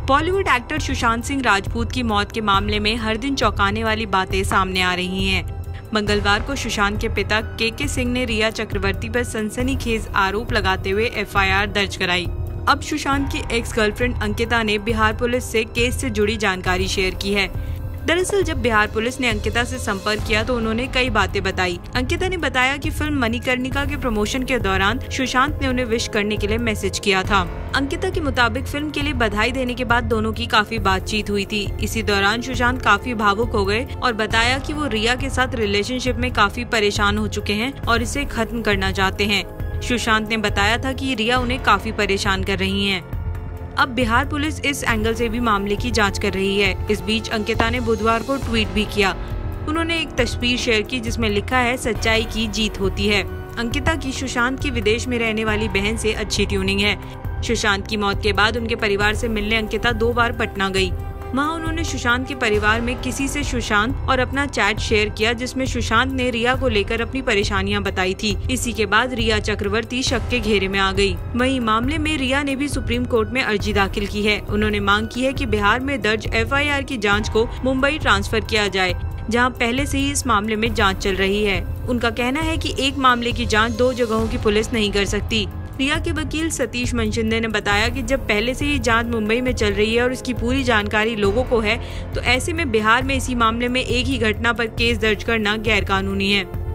Bollywood actor Sushant Singh Rajput की मौत के मामले में हर दिन चौंकाने वाली बातें सामने आ रही हैं। मंगलवार को सुशांत के पिता के सिंह ने रिया चक्रवर्ती पर सनसनीखेज आरोप लगाते हुए एफआईआर दर्ज कराई। अब सुशांत की एक्स गर्लफ्रेंड अंकिता ने बिहार पुलिस से केस से जुड़ी जानकारी शेयर की है। दरअसल जब बिहार पुलिस ने अंकिता से संपर्क किया तो उन्होंने कई बातें बताई। अंकिता ने बताया कि फिल्म मणिकर्णिका के प्रमोशन के दौरान सुशांत ने उन्हें विश करने के लिए मैसेज किया था। अंकिता के मुताबिक फिल्म के लिए बधाई देने के बाद दोनों की काफी बातचीत हुई थी। इसी दौरान सुशांत काफी भावुक हो गए और बताया कि वो रिया के साथ रिलेशनशिप में काफी परेशान हो चुके हैं और इसे खत्म करना चाहते हैं। सुशांत ने बताया था कि रिया उन्हें काफी परेशान कर रही है। अब बिहार पुलिस इस एंगल से भी मामले की जांच कर रही है। इस बीच अंकिता ने बुधवार को ट्वीट भी किया। उन्होंने एक तस्वीर शेयर की जिसमें लिखा है, सच्चाई की जीत होती है। अंकिता की सुशांत की विदेश में रहने वाली बहन से अच्छी ट्यूनिंग है। सुशांत की मौत के बाद उनके परिवार से मिलने अंकिता 2 बार पटना गई। वहाँ उन्होंने सुशांत के परिवार में किसी से सुशांत और अपना चैट शेयर किया जिसमें सुशांत ने रिया को लेकर अपनी परेशानियां बताई थी। इसी के बाद रिया चक्रवर्ती शक के घेरे में आ गई। वहीं मामले में रिया ने भी सुप्रीम कोर्ट में अर्जी दाखिल की है। उन्होंने मांग की है कि बिहार में दर्ज एफआईआर की जांच को मुंबई ट्रांसफर किया जाए, जहां पहले से ही इस मामले में जांच चल रही है। उनका कहना है कि एक मामले की जांच 2 जगहों की पुलिस नहीं कर सकती। रिया के वकील सतीश मनशिंदे ने बताया कि जब पहले से ही जांच मुंबई में चल रही है और इसकी पूरी जानकारी लोगों को है, तो ऐसे में बिहार में इसी मामले में एक ही घटना पर केस दर्ज करना गैर कानूनी है।